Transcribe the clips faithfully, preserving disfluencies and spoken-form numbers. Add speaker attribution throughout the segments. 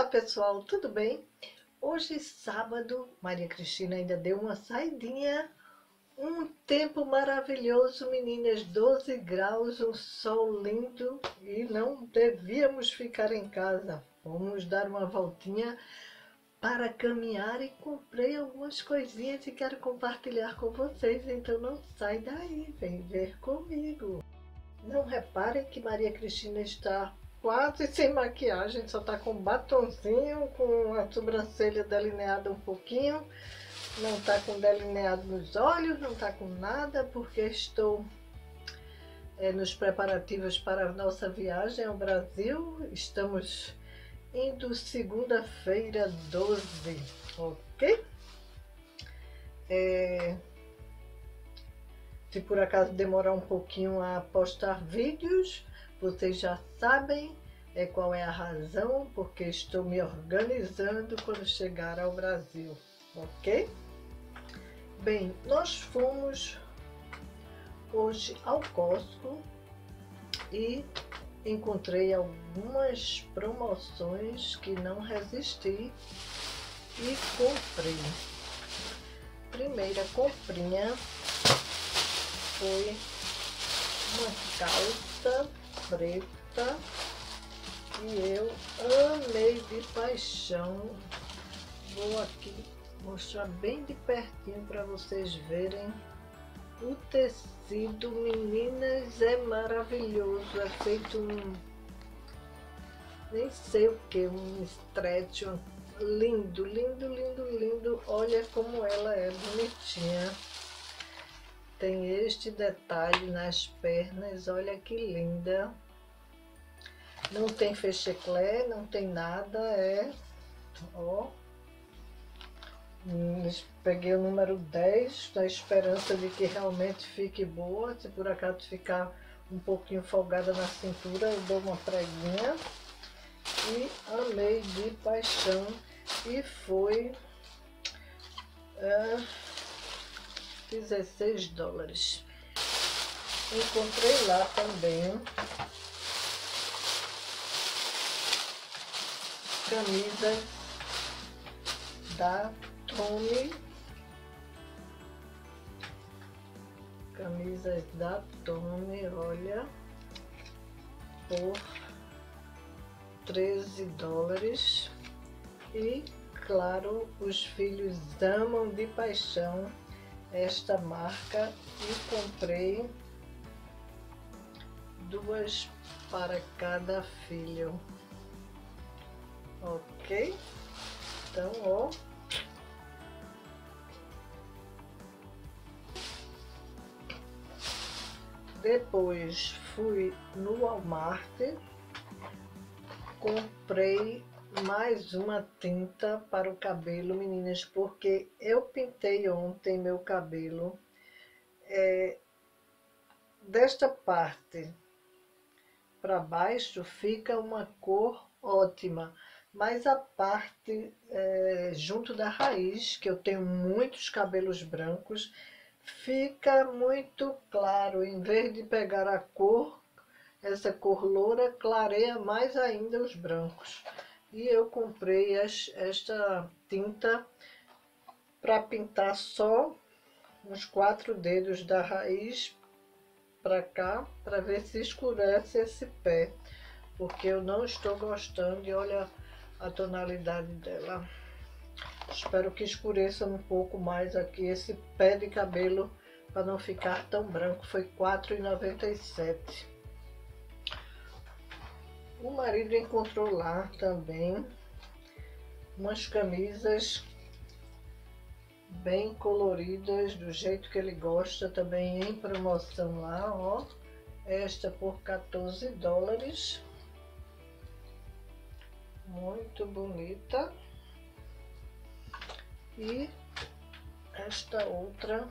Speaker 1: Olá pessoal, tudo bem? Hoje sábado, Maria Cristina ainda deu uma saidinha, um tempo maravilhoso, meninas, doze graus, um sol lindo e não devíamos ficar em casa. Vamos dar uma voltinha para caminhar e comprei algumas coisinhas e quero compartilhar com vocês, então não sai daí, vem ver comigo. Não reparem que Maria Cristina está quase sem maquiagem, só está com batonzinho, com a sobrancelha delineada um pouquinho, não está com delineado nos olhos, não está com nada, porque estou é, nos preparativos para a nossa viagem ao Brasil. Estamos indo segunda-feira doze, ok? É, se por acaso demorar um pouquinho a postar vídeos, vocês já sabem é, qual é a razão, porque estou me organizando quando chegar ao Brasil, ok? Bem, nós fomos hoje ao Costco e encontrei algumas promoções que não resisti e comprei. Primeira comprinha foi uma calça preta e eu amei de paixão. Vou aqui mostrar bem de pertinho para vocês verem o tecido, meninas, é maravilhoso, é feito um, nem sei o que, um stretch, um, lindo, lindo, lindo, lindo, olha como ela é bonitinha. Tem este detalhe nas pernas, olha que linda. Não tem fecheclé, não tem nada, é, ó. Peguei o número dez, na esperança de que realmente fique boa. Se por acaso ficar um pouquinho folgada na cintura, eu dou uma preguinha. E amei de paixão. E foi é, dezesseis dólares. Encontrei lá também camisas da Tommy, camisas da Tommy, olha, por treze dólares. E claro, os filhos amam de paixão esta marca e comprei duas para cada filho, ok? Então, ó, depois fui no Walmart, comprei mais uma tinta para o cabelo, meninas, porque eu pintei ontem meu cabelo. É, desta parte para baixo fica uma cor ótima, mas a parte é, junto da raiz, que eu tenho muitos cabelos brancos, fica muito claro. Em vez de pegar a cor, essa cor loura, clareia mais ainda os brancos. E eu comprei as, esta tinta para pintar só os quatro dedos da raiz para cá, para ver se escurece esse pé, porque eu não estou gostando. E olha a tonalidade dela. Espero que escureça um pouco mais aqui esse pé de cabelo para não ficar tão branco. Foi quatro reais e noventa e sete centavos. O marido encontrou lá também umas camisas bem coloridas, do jeito que ele gosta, também em promoção lá, ó. Esta por quatorze dólares. Muito bonita. E esta outra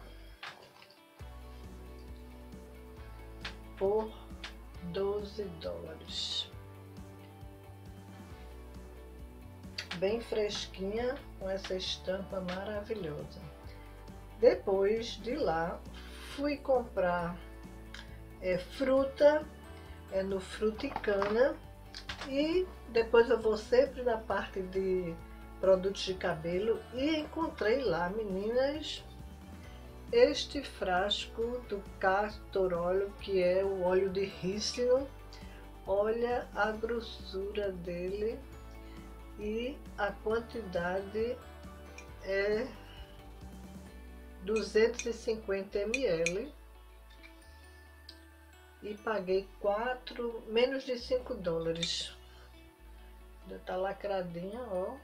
Speaker 1: por doze dólares. Bem fresquinha, com essa estampa maravilhosa. Depois de lá, fui comprar é, fruta, é no Fruticana, E depois eu vou sempre na parte de produtos de cabelo e encontrei lá, meninas, este frasco do Castor Oil, que é o óleo de rícino. Olha a grossura dele e a quantidade é duzentos e cinquenta mililitros e paguei quatro, menos de cinco dólares. Já tá lacradinha, ó.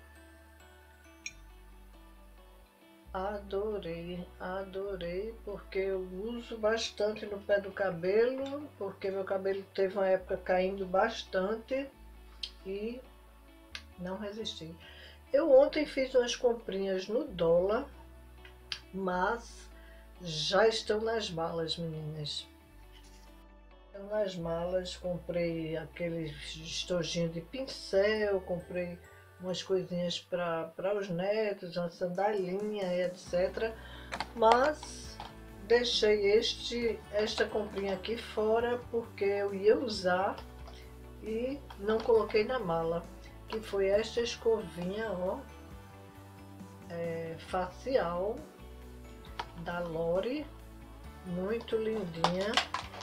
Speaker 1: Adorei, adorei, porque eu uso bastante no pé do cabelo, porque meu cabelo teve uma época caindo bastante e não resisti. Eu ontem fiz umas comprinhas no dólar, mas já estão nas malas, meninas. Estão nas malas, comprei aqueles estojinhos de pincel, comprei umas coisinhas para os netos, uma sandalinha, etcétera. Mas deixei este, esta comprinha aqui fora porque eu ia usar e não coloquei na mala. Que foi esta escovinha, ó, é, facial da Lore, muito lindinha.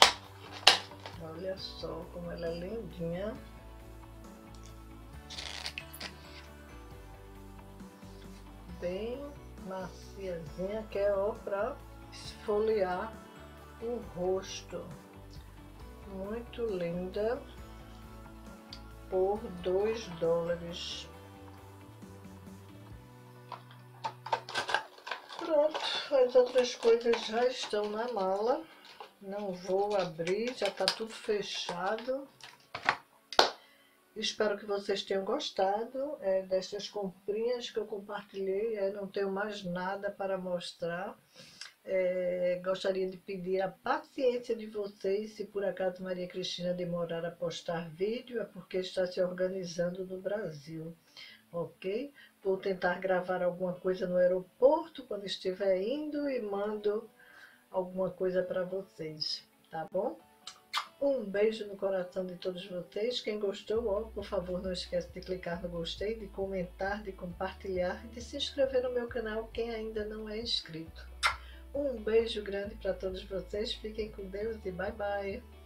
Speaker 1: Olha só como ela é lindinha. Bem maciazinha, que é ó para esfoliar o rosto. Muito linda, por dois dólares. Pronto, as outras coisas já estão na mala. Não vou abrir, já tá tudo fechado. Espero que vocês tenham gostado é, destas comprinhas que eu compartilhei. É, não tenho mais nada para mostrar. É, gostaria de pedir a paciência de vocês. Se por acaso Maria Cristina demorar a postar vídeo, é porque está se organizando no Brasil, ok? Vou tentar gravar alguma coisa no aeroporto quando estiver indo e mando alguma coisa para vocês, tá bom? Um beijo no coração de todos vocês. Quem gostou, ó, por favor, não esquece de clicar no gostei, de comentar, de compartilhar e de se inscrever no meu canal quem ainda não é inscrito. Um beijo grande para todos vocês. Fiquem com Deus e bye bye.